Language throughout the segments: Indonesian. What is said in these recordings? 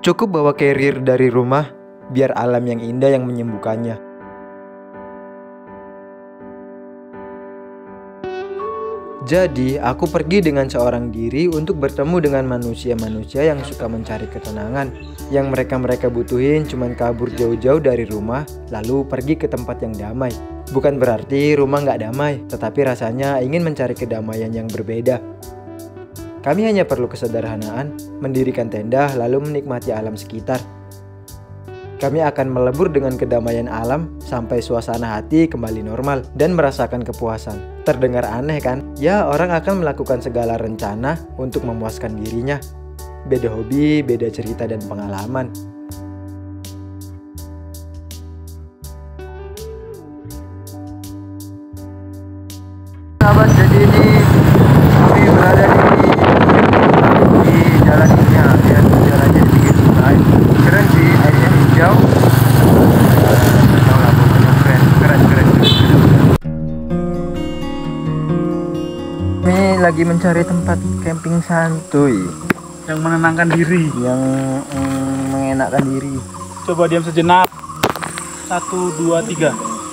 Cukup bawa carrier dari rumah, biar alam yang indah yang menyembuhkannya. Jadi, aku pergi dengan seorang diri untuk bertemu dengan manusia-manusia yang suka mencari ketenangan. Yang mereka butuhin cuman kabur jauh-jauh dari rumah, lalu pergi ke tempat yang damai. Bukan berarti rumah nggak damai, tetapi rasanya ingin mencari kedamaian yang berbeda. Kami hanya perlu kesederhanaan, mendirikan tenda lalu menikmati alam sekitar. Kami akan melebur dengan kedamaian alam sampai suasana hati kembali normal dan merasakan kepuasan. Terdengar aneh kan? Ya, orang akan melakukan segala rencana untuk memuaskan dirinya. Beda hobi, beda cerita dan pengalaman. Sahabat, jadi ini kami berada di jalan ini ya, lihat jalannya di pinggir sungai. Keren sih, airnya hijau. Tahu lah, pokoknya keren. Kami lagi mencari tempat camping santuy yang menenangkan diri, yang mengenakkan diri. Coba diam sejenak. 1, 2, 3.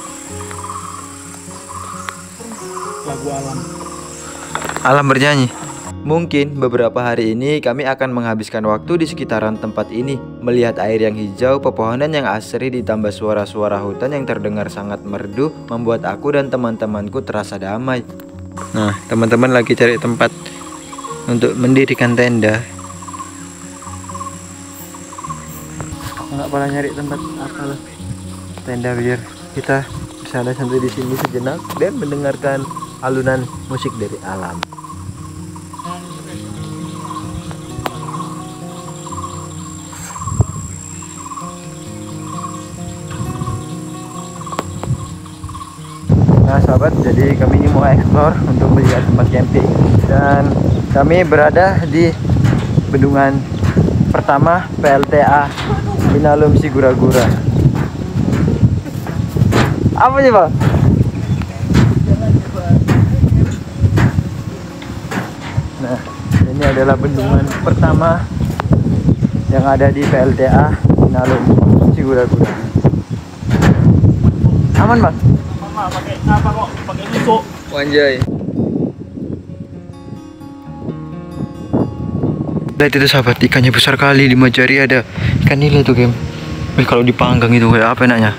Lagu alam. Alam bernyanyi. Mungkin beberapa hari ini kami akan menghabiskan waktu di sekitaran tempat ini, melihat air yang hijau, pepohonan yang asri ditambah suara-suara hutan yang terdengar sangat merdu, membuat aku dan teman-temanku terasa damai. Nah, teman-teman lagi cari tempat untuk mendirikan tenda. Nggak pernah nyari tempat apa lah, tenda biar kita bisa santai di sini sejenak dan mendengarkan alunan musik dari alam. Nah sahabat, jadi kami ini mau explore untuk melihat tempat camping, dan kami berada di bendungan pertama PLTA Inalum Sigura-gura. Apa sih Bang? Nah, ini adalah bendungan pertama yang ada di PLTA Inalum Sigura-gura. Aman Bang? Pakai apa kok? Pakai susu. Wanjay. Lihat itu sahabat, ikannya besar kali, 5 jari ada. Ikan nila tuh game. Kalau dipanggang itu kayak apa enaknya?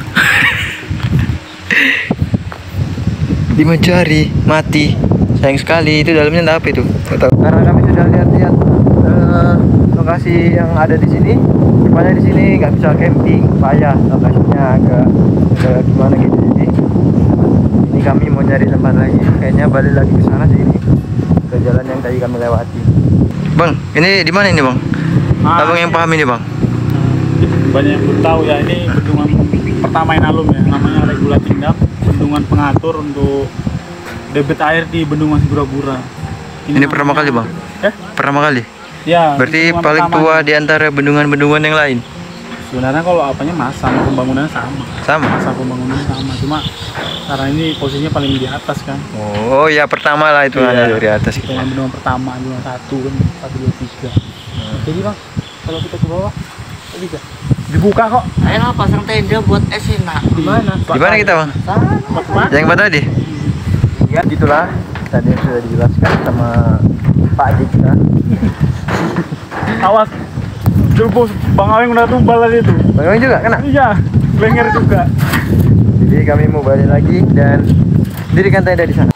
5 jari mati. Sayang sekali, itu dalamnya apa itu? Nggak tahu. Karena kami sudah lihat-lihat lokasi yang ada di sini. Rupanya di sini nggak bisa camping, payah lokasinya agak gimana gitu. Jadi ini kami mau nyari tempat lagi. Kayaknya balik lagi ke sana sih, ini ke jalan yang tadi kami lewati. Bang, ini di mana ini Bang? Abang yang paham ini Bang? Banyak yang belum tahu ya, ini bendungan pertama Inalum ya, namanya Regulating Dam, bendungan pengatur untuk debit air di bendungan Sigura-gura. Ini pertama kali Bang? Pertama kali? Ya. Berarti paling tua di antara bendungan-bendungan yang lain? Sebenarnya kalau apanya sama, pembangunannya sama. Sama? Masa pembangunan sama, cuma karena ini posisinya paling di atas kan. Oh ya, pertama lah itu ada dari atas gitu. Bendungan pertama, bendungan 1 kan, 1, 2, 3. Jadi Bang, kalau kita ke bawah, bisa dibuka kok. Ayo pasang tenda buat es enak. Di mana? Di mana kita Bang? Sana. Yang mana tadi? Ya gitulah, tadi sudah dijelaskan sama Pak Dik kita. Awas, jebus Bang Aweng udah tumbal tadi itu. Bang Aweng juga kena? Iya, lenger juga. Jadi kami mau balik lagi dan dirikan tenda di sana.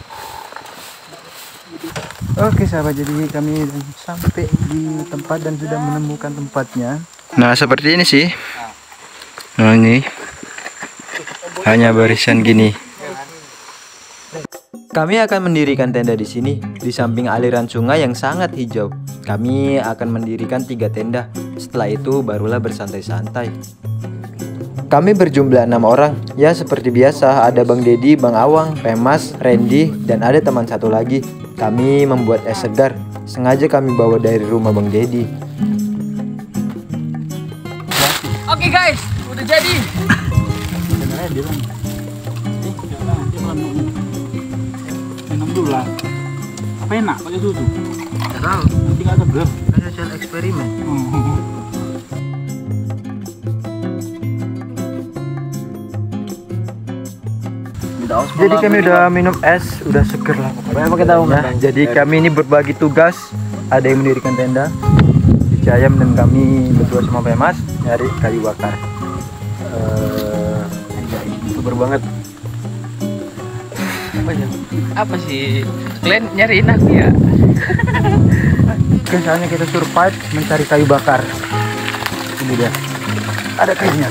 Oke sahabat, jadi kami sampai di tempat dan sudah menemukan tempatnya. Nah seperti ini sih. Nah ini hanya barisan gini. Kami akan mendirikan tenda di sini, di samping aliran sungai yang sangat hijau. Kami akan mendirikan 3 tenda. Setelah itu barulah bersantai-santai. Kami berjumlah 6 orang. Ya seperti biasa, ada Bang Dedi, Bang Awang, Pemas, Randy, dan ada teman satu lagi. Kami membuat es segar. Sengaja kami bawa dari rumah Bang Dedi. Oke guys, udah jadi. Sebenarnya dia bilang, minum dulu lah. Apa enak pakai susu? Nggak tahu. Nanti nggak seger. Kan hasil eksperimen. Jadi kami udah minum es, udah seger lah. Pakai tahu Ya, jadi kami ini berbagi tugas. Ada yang mendirikan tenda di Cayam dan kami berdua sama Pemas nyari kayu bakar. Super banget. Apa sih? Kalian nyariin aku ya? Oke, soalnya kita survive mencari kayu bakar. Ini dia. Ada kayunya.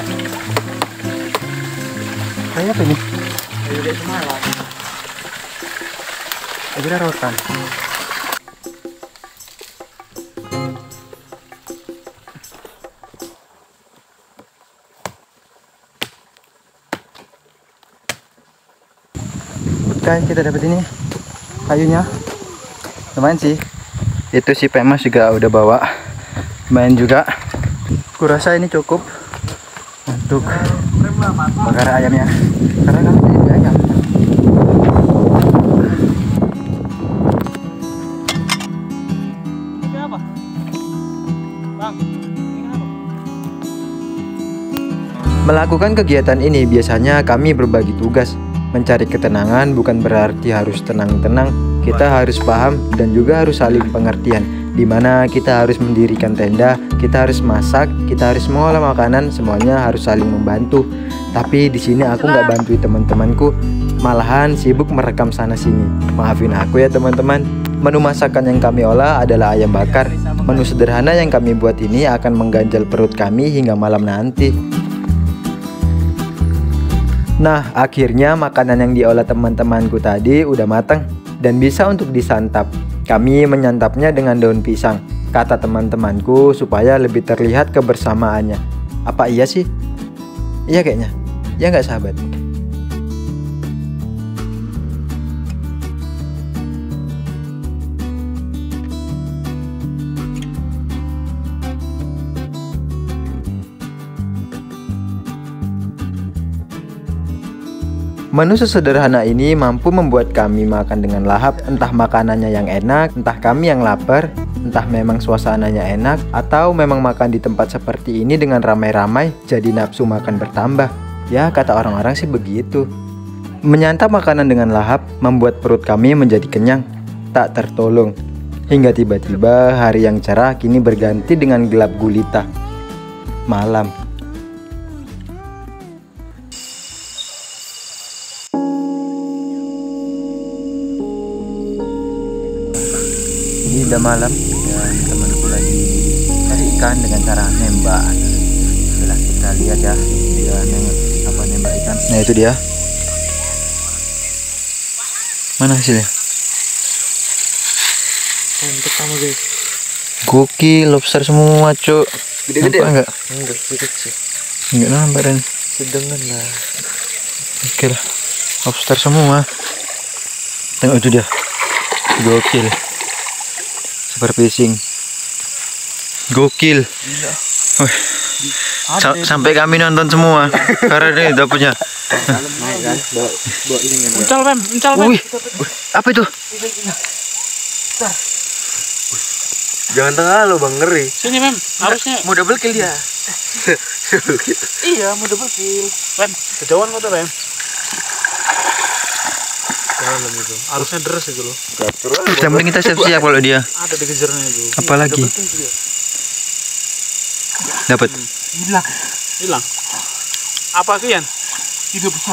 Kayu apa ini? Kayu dari semalam. Akhirnya rotan. Kan kita dapat ini kayunya lumayan sih. Itu si Pemas juga udah bawa, lumayan juga. Kurasa ini cukup untuk bakar ayamnya karena kan ini ayam. Ini apa? Bang, ini apa? Melakukan kegiatan ini biasanya kami berbagi tugas. Mencari ketenangan bukan berarti harus tenang-tenang. Kita harus paham dan juga harus saling pengertian. Dimana kita harus mendirikan tenda, kita harus masak, kita harus mengolah makanan, semuanya harus saling membantu. Tapi di sini aku nggak bantu teman-temanku, malahan sibuk merekam sana sini. Maafin aku ya teman-teman. Menu masakan yang kami olah adalah ayam bakar. Menu sederhana yang kami buat ini akan mengganjal perut kami hingga malam nanti. Nah, akhirnya makanan yang diolah teman-temanku tadi udah matang dan bisa untuk disantap. Kami menyantapnya dengan daun pisang. Kata teman-temanku supaya lebih terlihat kebersamaannya. Apa iya sih? Iya kayaknya. Ya nggak sahabat? Menu sesederhana ini mampu membuat kami makan dengan lahap, entah makanannya yang enak, entah kami yang lapar, entah memang suasananya enak, atau memang makan di tempat seperti ini dengan ramai-ramai jadi nafsu makan bertambah. Ya, kata orang-orang sih begitu. Menyantap makanan dengan lahap membuat perut kami menjadi kenyang, tak tertolong. Hingga tiba-tiba hari yang cerah kini berganti dengan gelap gulita. Malam. Ini udah malam dan temanku lagi cari ikan dengan cara nembak. Setelah kita lihat ya, dia nembak ikan. Nah itu dia. Mana hasilnya? Untuk kamu guys. Gokil, lobster semua cuk. Gede-gede enggak? Enggak, kecil. Enggak nampak dan Sedengan lah. oke lah. Lobster semua. Tengok itu dia. Gokil. Super fishing. Gokil. Wih. Sampai kami nonton semua karena ini dapurnya. Uncal Pem, uncal Pem. Wih, apa itu? Jangan tengah lo bang, ngeri. Sini Pem, harusnya. Mau double kill dia. Iya, mau double kill. Pem, kejauhan kok tuh Pem. Dalam itu. Harusnya deres itu loh. Yang penting kita siap-siap kalau dia. Ada dikejarnya itu. Apalagi dapat. Hilang. Apa Kian? Tidak besar.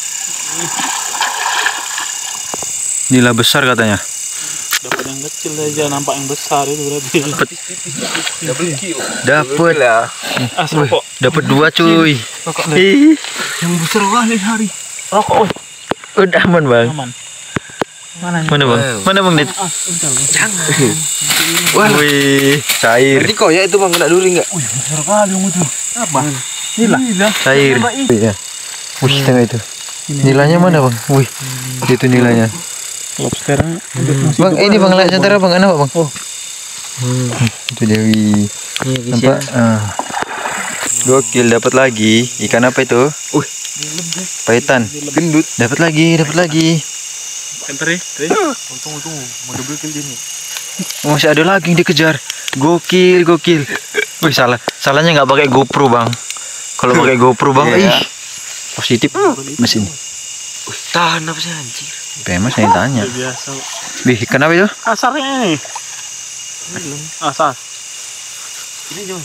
Nila besar katanya. Dapat yang kecil aja, nampak yang besar itu berarti. Double kill. Dapat. Rokok. Dapat 2 cuy. Yang besar kali hari. Rokok, woi. Udah aman bang. Aman. Mana Mana bang? Mana bang Dit? Jangan. Wah, wih, cair. Berarti kok ya itu bang, kena duri enggak? Wih, besar kali yang itu. Apa? Nila. Cair. Iya. Wih, tengok itu. Nilainya mana bang? Wih, itu nilainya. Lobster. Bang, ini bang lihat sebentar bang, enak bang. Oh. Itu dia. Wih. Nampak? Gokil, dapat lagi. Ikan apa itu? Paitan. Gendut. Dapat lagi. Enteri. Untung mau double kill dia nih. Masih ada lagi yang dikejar. Gokil. Wih, salahnya nggak pakai GoPro bang. Kalau pakai GoPro bang, Iya. ih, positif mesin. Tahan apa sih anjir? Pemas yang tanya. Biasa. Wih, kenapa itu? Kasarnya ini. Asar. Ini cuma.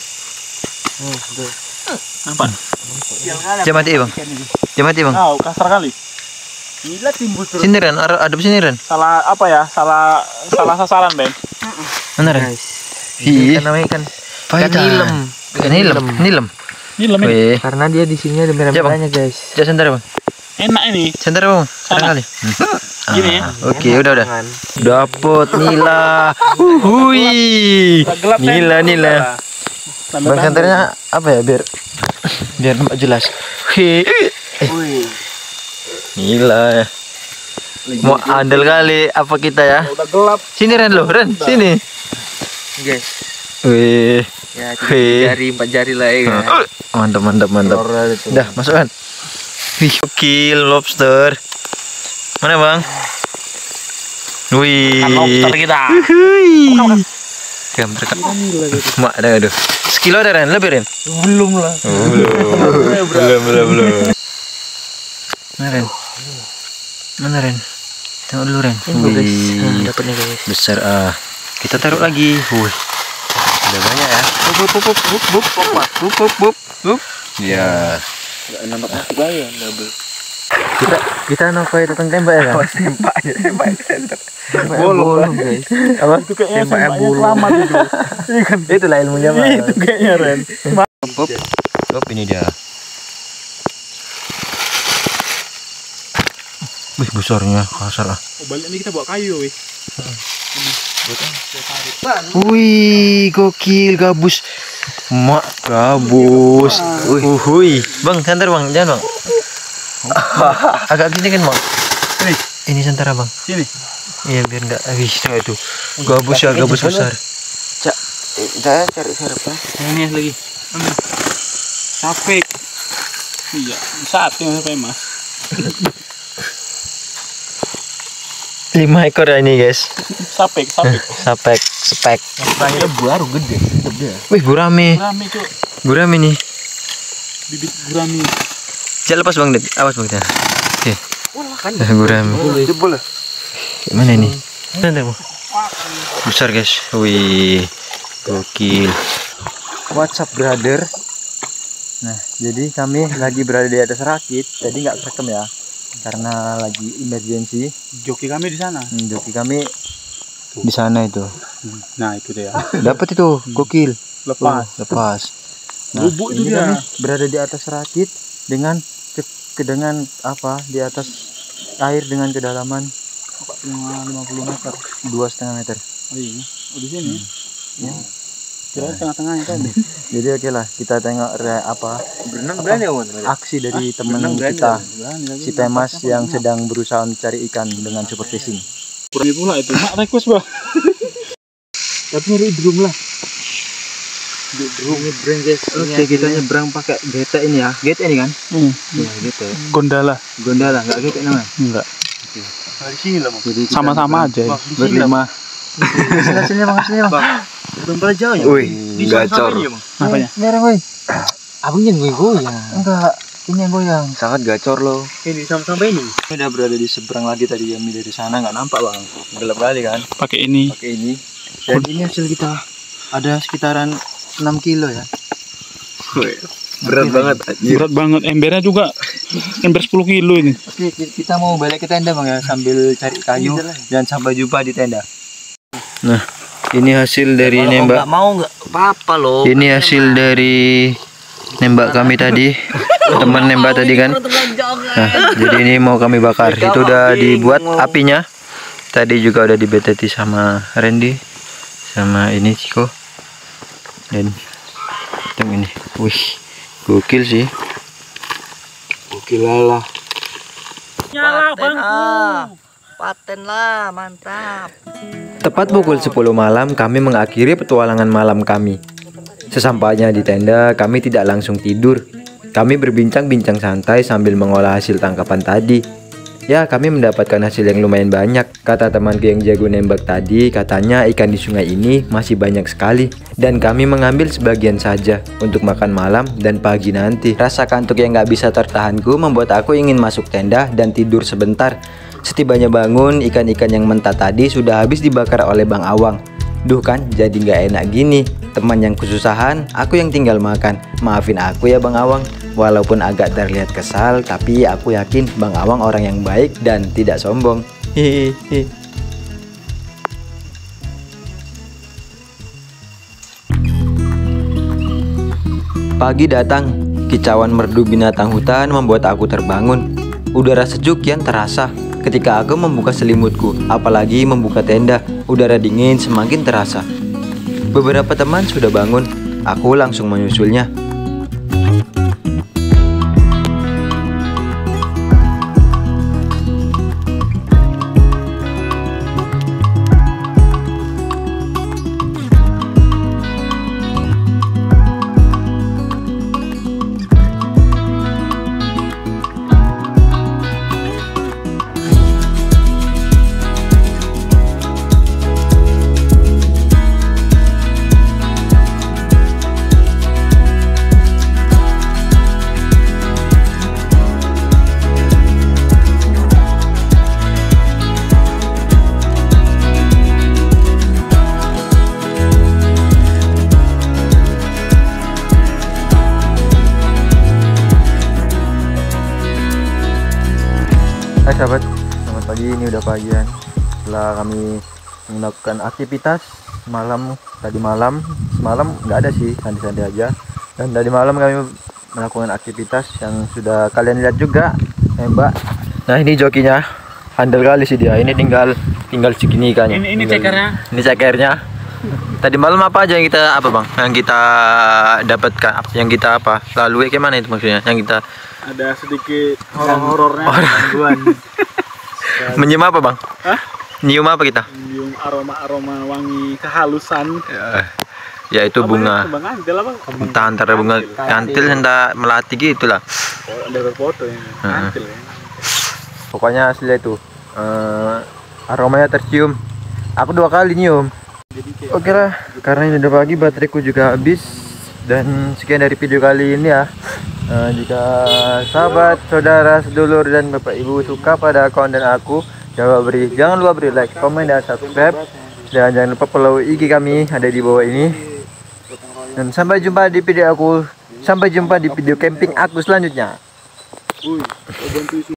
Nampak? Jam mati bang. Jam mati bang. Oh, kasar kali. Gila timbul terus. Sini Ren, ada sini Ren. Salah apa ya? Salah sasaran, Ben. Mana Ren? Iya. Namanya ikan nilem. Ikan nilem. Nilem. Ini lemah. Wih. Karena dia di sini ada merah-merahnya guys. Coba sebentar bang. Enak ini. Sebentar bang. Sekarang kali. Gini ya. Oke, udah. Dapet nila. Hui. Gelap, Ben. Nila. Bang senternya apa ya biar nampak jelas. Wih. Nila. Mau andal kali apa kita ya? Udah gelap. Sini Ren lo, Ren, sini. Guys. Wih. Ya, Wih. jari 4 jari lah ya kan. Mantap. Udah, masukkan. Wih, gokil lobster. Mana bang? Wih. Lobster kita. Wih. Gambar kak. Mak ada aduh. Sekilo ada Ren, lebih Ren? Belum lah. Belum. Mana Ren? Tengok dulu Ren. Wih. Dapatnya guys. Besar Kita taruh lagi. Wih. Udah banyak ya. Bup. Ya. Enggak nampak mati bayar double. Kita napai tukang tembak ya kan? Tembak bolong guys. Apa? Itu kayaknya Tembaknya sembaknya bolong. selamat itu. Itulah ilmunya Pak. Itu kayaknya Ren. Bup ini dia. Wih, besarnya kasar ah. Oh, balik ini kita bawa kayu, wih. Wih, gokil gabus. Mak gabus. Wih. Bang, santar Bang, jangan Bang. Agak gini kan Bang. Ini santar Bang. Sini. Iya, biar enggak habis itu. Gabus ya, gabus besar. Cak, saya cari serapnya. Ini lagi. Sapek. Iya, sate sampai Mas. 5 ekor ya ini guys. Sapek. Spek. Terakhir baru gede. Wih, gurame. Gurami, Cuk. Gurame nih. Bibit gurami. Jangan lepas Bang, awas Bang. Oke. Gurame. Jebol lah. Mana ini? Mana Bang? Besar guys. Wih. Gokil. What's up brother? Nah, jadi kami lagi berada di atas rakit. Tadi nggak kerekam ya, karena lagi emergency. Joki kami di sana. Joki kami Di sana itu. Nah, itu dia. Dapat itu, gokil. Lepas. Nah, Bubuk itu ini dia. kami berada di atas rakit dengan dengan apa? Di atas air dengan kedalaman 50 meter. 2,5 meter. Oh iya. Oh, di sini. Ya. Kira tengah-tengahnya kan. Jadi oke lah, kita tengok Berenang berani aksi dari teman kita si Pemas yang sedang berusaha mencari ikan dengan super fishing. Kurang pula itu. Mak request, Bang. Tapi nyari drum lah. Drum nyebrang guys. Oke, kita nyebrang pakai gete ini ya. Gete ini kan? Ya, gete. Gondola. Gondola, enggak gete namanya? Enggak. Di sini lah, Jadi kita Sama-sama aja. berlima. Hasilnya Bang. Belum pada jauh ya? Wih, gacor. Apanya? Merah, woi. Abang jangan goyang. Enggak, ini yang goyang. Sangat gacor loh. Ini sampai ini. Ini udah berada di seberang lagi tadi, kami dari sana nggak nampak Bang. Gelap kali kan? Pakai ini. Pakai ini. Dan ini hasil kita ada sekitaran 6 kilo ya. Berat banget. Berat banget. Embernya juga ember 10 kilo ini. Oke, kita mau balik ke tenda Bang ya, sambil cari kayu dan sampai jumpa di tenda. Nah, ini hasil dari nembak. mau nggak apa-apa loh. Ini hasil dari nembak kami tadi. Teman nembak tadi kan. Nah, jadi ini mau kami bakar. Itu udah dibuat apinya. Tadi juga udah dibeteti sama Randy, sama ini Ciko. Dan ini. Wih, gokil sih. Gokil lah. Nyala bangku. Paten lah, mantap. Tepat pukul 10 malam kami mengakhiri petualangan malam kami. Sesampainya di tenda, kami tidak langsung tidur. Kami berbincang-bincang santai sambil mengolah hasil tangkapan tadi. Ya, kami mendapatkan hasil yang lumayan banyak. Kata temanku yang jago nembak tadi, katanya ikan di sungai ini masih banyak sekali. Dan kami mengambil sebagian saja untuk makan malam dan pagi nanti. Rasa kantuk yang gak bisa tertahanku membuat aku ingin masuk tenda dan tidur sebentar. Setibanya bangun, ikan-ikan yang mentah tadi sudah habis dibakar oleh Bang Awang. Duh kan, jadi gak enak gini. Teman yang kesusahan, aku yang tinggal makan. Maafin aku ya Bang Awang. Walaupun agak terlihat kesal, tapi aku yakin Bang Awang orang yang baik dan tidak sombong. Hihihi. Pagi datang, kicauan merdu binatang hutan membuat aku terbangun. Udara sejuk yang terasa ketika aku membuka selimutku, apalagi membuka tenda. Udara dingin semakin terasa. Beberapa teman sudah bangun, aku langsung menyusulnya. Hai sahabat, selamat pagi. Ini udah pagian. Setelah kami melakukan aktivitas malam, semalam nggak ada sih, santai-santai aja. Dan tadi malam kami melakukan aktivitas yang sudah kalian lihat juga, Mbak. Nah ini jokinya, handal kali sih dia. Ini tinggal segini kan. Ini cekernya. Ini cekernya. Tadi malam apa aja yang kita yang kita dapatkan, yang kita lalui gimana itu maksudnya? Yang kita Ada sedikit horor-horornya, gangguan. menyium apa Bang? Hah? Nyium apa kita? Menyium aroma-aroma wangi kehalusan. Ya itu bunga. Kembang kantil apa? Entah antara bunga kantil entah melati gitu lah. Ada berfoto ya. Kantil ya. Pokoknya asli itu. Aromanya tercium. Aku 2 kali nyium. Oke lah, karena ini udah pagi, bateraiku juga habis. Dan sekian dari video kali ini ya. Jika sahabat, saudara, sedulur, dan bapak ibu suka pada konten aku, jangan lupa beri like, komen, dan subscribe. Dan jangan lupa follow IG kami, ada di bawah ini. Dan sampai jumpa di video camping aku selanjutnya.